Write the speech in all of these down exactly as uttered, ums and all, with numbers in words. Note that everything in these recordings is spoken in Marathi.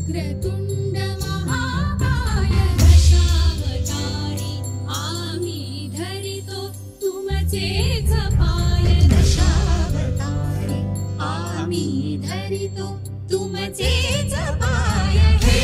वक्रतुंड महाकाय दशावतारी आम्ही धरितो तुमचेच पाय दशावतारी आम्ही धरितो तुमचेच पाय हे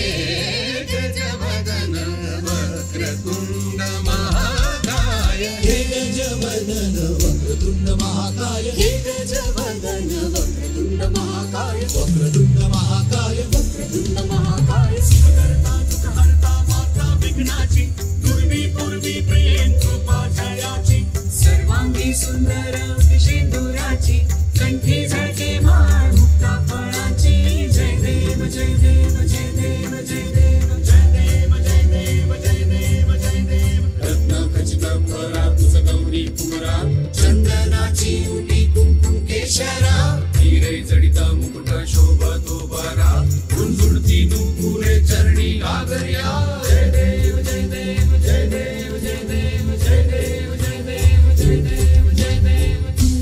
गजवदन वक्रतुंड महाकाय हे गजवदन वक्रतुंड महाकाय हे गजवदन वक्रतुंड महाकाय वक्रतुंड महाकाय वक्रतुंड महाकाय सुखकर्ता दुःखहर्ता माता विघ्नाची दुर्वी पूर्वी प्रेम कृपा जयाची सर्वांगी सुंदर सिंदुराची कंठी झळके माळ मुक्ता फळाची जय देव जय देव जय देव जय देव जय देव जय देव जय देव जय देव रत्न खचित फरा तुझ गौरी कुमरा चंदनाची उटी कुंकुम केशरा हिरे जडिता मुकुट शोभतो बरा गुंजुडती नुपुरे चरणी गागर्या जय देव जय देव जय देव जय देव जय देव जय देव जय देव जय देव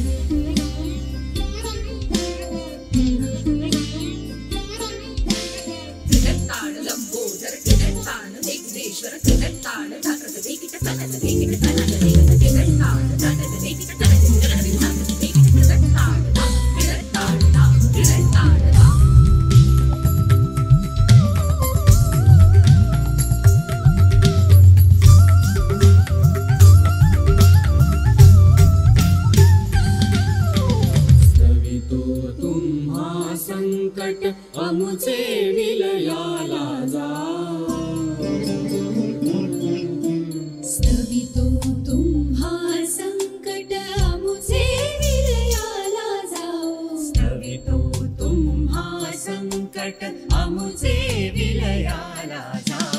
त्रिदत्तान लंबोदर त्रिदत्तान वेंकटेश्वर त्रिदत्तान धाकट वेंकट कनक वेंकट कनक वेंकट त्रिदत्तान धाकट वेंकट कनक वेंकट धाकट वेंकट त्रिदत्तान त्रिदत्तान त्रिदत्तान स्तवितो तुम्हा संकट अमुचे विलयाला जा स्तवितो तुम्हा संकट अमुचे विलयाला जाओ स्तवितो तुम्हा संकट अमुचे विलयाला जा